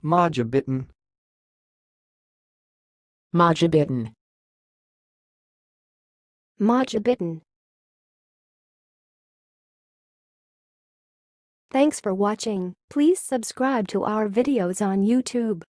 mojibittan, mojibittan, mojibittan. Thanks for watching. Please subscribe to our videos on YouTube.